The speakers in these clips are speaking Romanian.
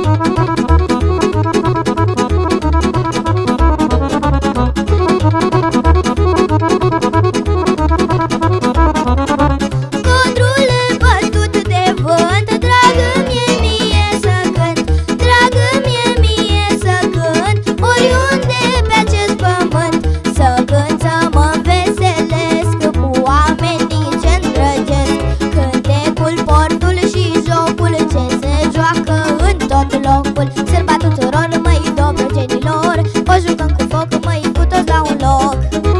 Sârba tuturor, măi, dobrogenilor, o jucăm cu foc, măi, cu toți la un loc.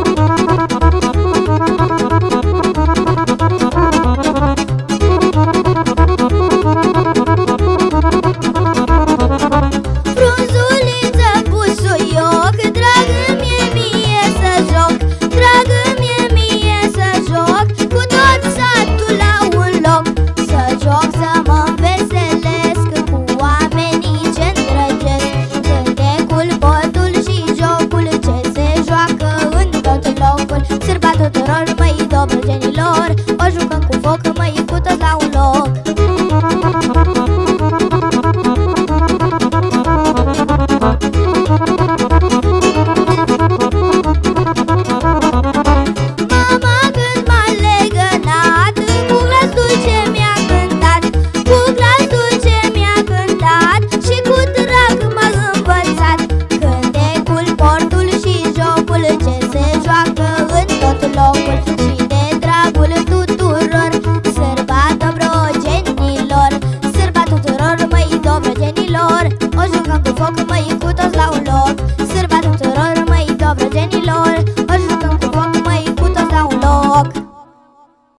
Frunzuliță, busuioc, dragă-mi mie să joc, dragă-mi mie să joc, cu tot satul la un loc. Să joc, să mă înveselesc cu oamenii ce-mi drăgesc, cântecul, botul și jocul ce se joacă în tot locul. Sârba tuturor, măi, dobrogenilor, o jucăm cu foc, măi, cu toți la un loc. Mama când m-a legănat, cu glas dulce mi-a cântat, cu glas dulce mi-a cântat și cu drag m-a învățat. Cântecul, portul și jocul ce se joacă în tot locul și de dragul tuturor. Sârba dobrogenilor, sârba tuturor, măi, dobrogenilor, o jucăm cu foc, măi, cu toți la un loc. Sârba tuturor, măi, dobrogenilor,